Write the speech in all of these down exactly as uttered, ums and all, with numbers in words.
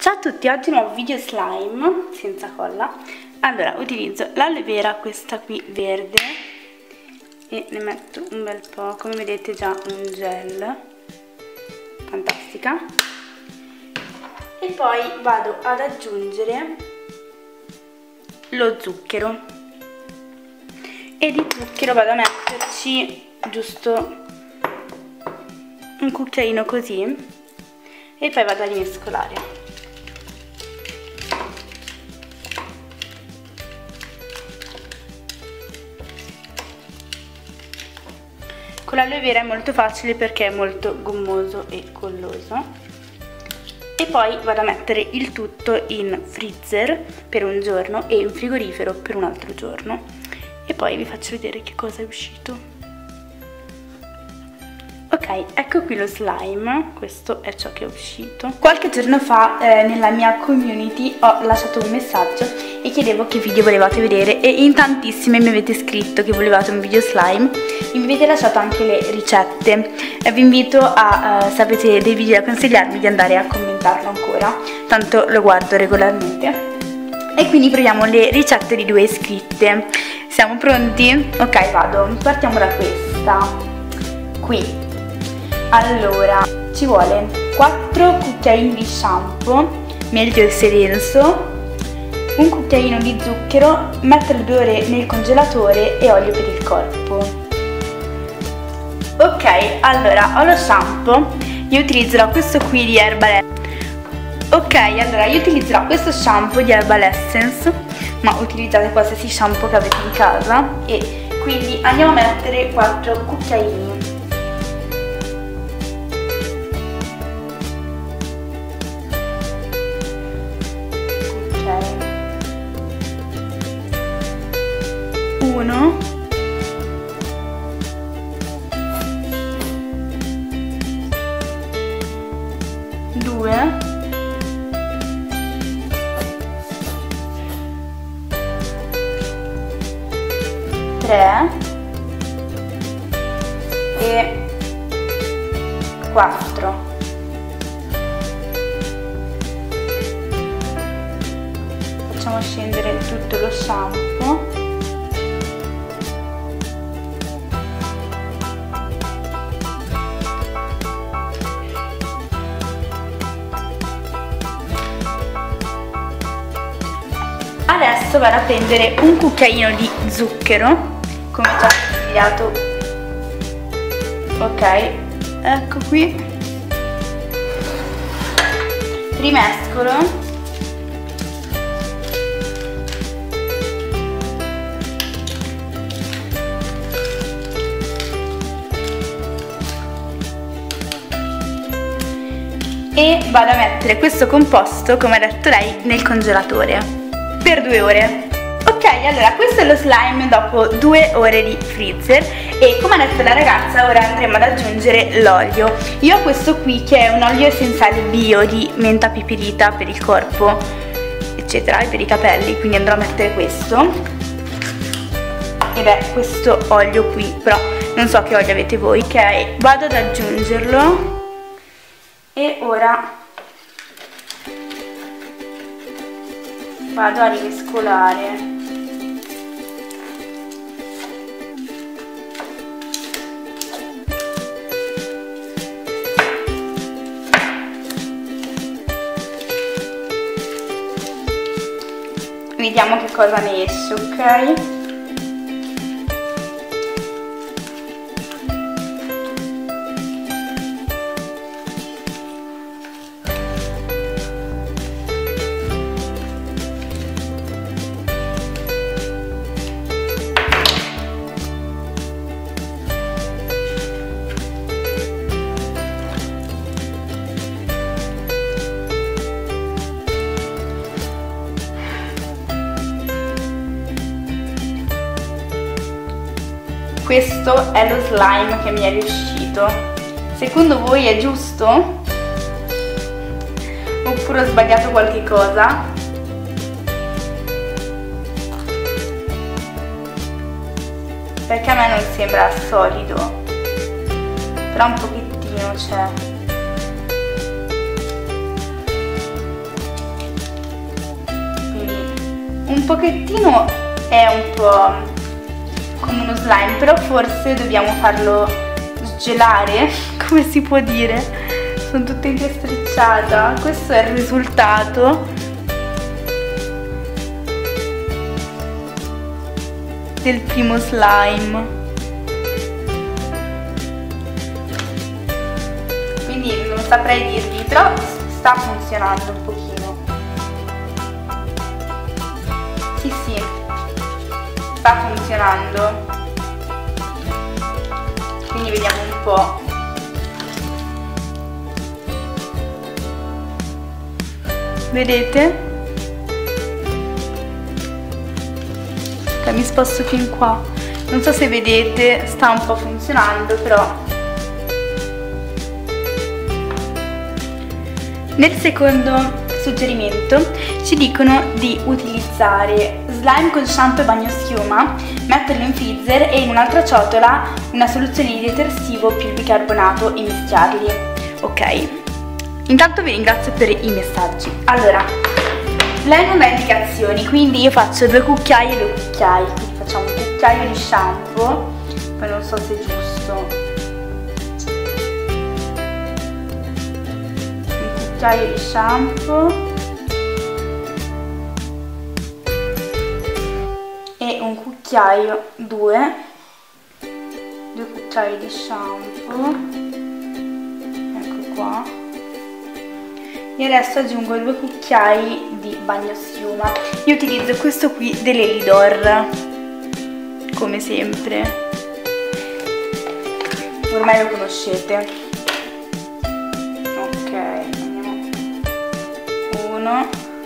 Ciao a tutti, oggi un nuovo video slime senza colla. Allora, utilizzo l'aloe vera, questa qui verde, e ne metto un bel po', come vedete già un gel, fantastica. E poi vado ad aggiungere lo zucchero, e di zucchero vado a metterci giusto un cucchiaino così, e poi vado a rimescolare. Con l'aloe vera è molto facile perché è molto gommoso e colloso. E poi vado a mettere il tutto in freezer per un giorno e in frigorifero per un altro giorno. E poi vi faccio vedere che cosa è uscito. Ok, ecco qui lo slime, questo è ciò che è uscito. Qualche giorno fa eh, nella mia community ho lasciato un messaggio e chiedevo che video volevate vedere, e in tantissime mi avete scritto che volevate un video slime e mi avete lasciato anche le ricette. E vi invito a, eh, se avete dei video da consigliarmi, di andare a commentarlo ancora, tanto lo guardo regolarmente. E quindi proviamo le ricette di due iscritte. Siamo pronti? Ok, vado. Partiamo da questa qui. Allora, ci vuole quattro cucchiaini di shampoo, meglio se denso, un cucchiaino di zucchero, mettere due ore nel congelatore e olio per il corpo. Ok, allora ho lo shampoo, io utilizzerò questo qui di Herbal. Ok, allora io utilizzerò questo shampoo di Herbal Essence, ma utilizzate qualsiasi shampoo che avete in casa, e quindi andiamo a mettere quattro cucchiaini. Uno, due, tre e quattro. Facciamo scendere tutto lo shampoo. Adesso vado a prendere un cucchiaino di zucchero, come già consigliato. Ok, ecco qui. Rimescolo. E vado a mettere questo composto, come ha detto lei, nel congelatore per due ore. Ok, allora questo è lo slime dopo due ore di freezer, e come ha detto la ragazza ora andremo ad aggiungere l'olio. Io ho questo qui che è un olio essenziale bio di menta pipirita per il corpo eccetera, e per i capelli, quindi andrò a mettere questo, ed è questo olio qui, però non so che olio avete voi. Ok, vado ad aggiungerlo e ora vado a rimescolare. Vediamo che cosa ne esce, ok? Questo è lo slime che mi è riuscito. Secondo voi è giusto? Oppure ho sbagliato qualche cosa? Perché a me non sembra solido, però un pochettino c'è. pochettino è un po' come uno slime, però forse dobbiamo farlo sgelare, come si può dire? Sono tutta intestricciata. Questo è il risultato del primo slime. Quindi non saprei dirvi, però sta funzionando un pochino. Sì, sì, sta funzionando. Quindi vediamo un po'. Vedete? Che mi sposto fin qua. Non so se vedete, sta un po' funzionando, però. Nel secondo suggerimento ci dicono di utilizzare slime con shampoo e bagnoschiuma, metterlo in freezer e in un'altra ciotola una soluzione di detersivo più il bicarbonato e mischiarli. Ok, intanto vi ringrazio per i messaggi. Allora, lei non dà indicazioni, quindi io faccio due cucchiai e due cucchiai, quindi facciamo un cucchiaio di shampoo, poi non so se è giusto. Cucchiaio di shampoo e un cucchiaio, due due cucchiai di shampoo, ecco qua, e adesso aggiungo due cucchiai di bagnoschiuma. Io utilizzo questo qui dell'Elidor, come sempre, ormai lo conoscete. Uno,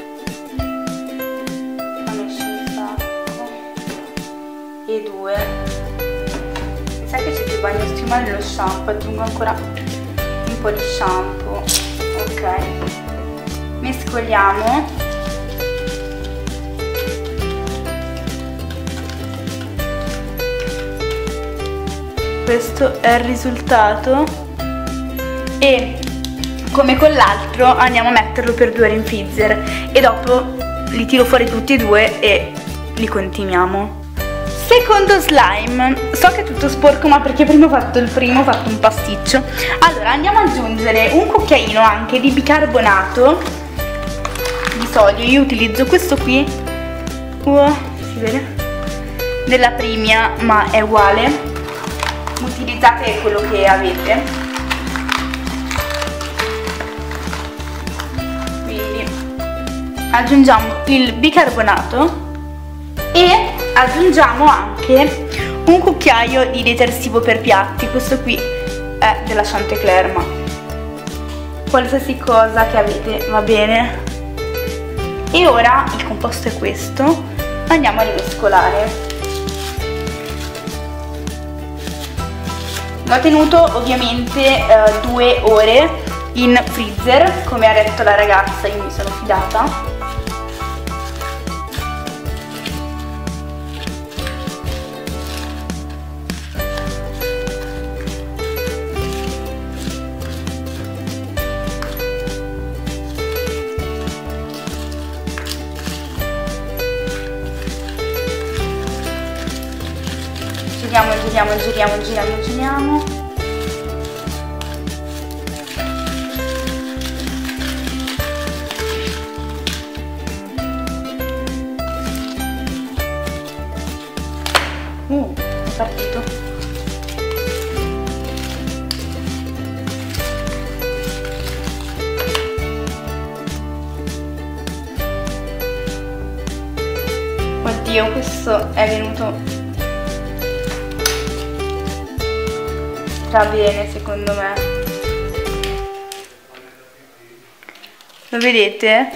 e due. Mi sa che c'è più bagnoschiuma nello shampoo, aggiungo ancora un po' di shampoo. Ok, mescoliamo. Questo è il risultato e come con l'altro andiamo a metterlo per due ore in freezer e dopo li tiro fuori tutti e due e li continuiamo. Secondo slime, so che è tutto sporco ma perché prima ho fatto il primo, ho fatto un pasticcio. Allora andiamo ad aggiungere un cucchiaino anche di bicarbonato di sodio. Io utilizzo questo qui, uh, si vede? Della Primia, ma è uguale, utilizzate quello che avete. Aggiungiamo il bicarbonato e aggiungiamo anche un cucchiaio di detersivo per piatti. Questo qui è della Chanticleer, ma qualsiasi cosa che avete va bene. E ora il composto è questo, andiamo a rimescolare. L'ho tenuto ovviamente eh, due ore in freezer, come ha detto la ragazza, io mi sono fidata. Giriamo, giriamo, giriamo, giriamo, giriamo. Uh, è partito. Oddio, questo è venuto bene secondo me. Lo vedete?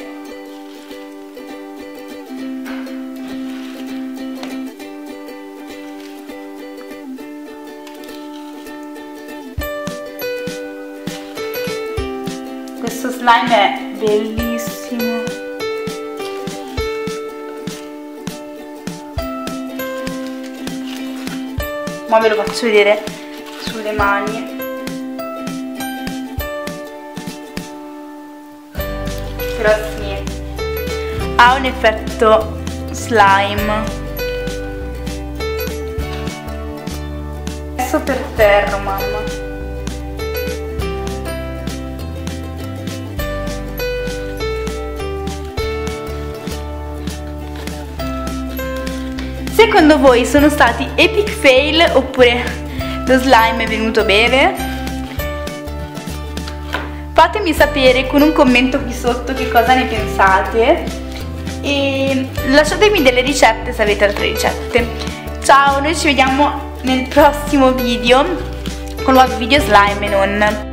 Questo slime è bellissimo. Ma ve lo faccio vedere sulle mani. Però sì, ha un effetto slime. Adesso per terra, mamma. Secondo voi sono stati epic fail oppure lo slime è venuto bene? Fatemi sapere con un commento qui sotto che cosa ne pensate e lasciatemi delle ricette se avete altre ricette. Ciao, noi ci vediamo nel prossimo video con nuovi video slime e non.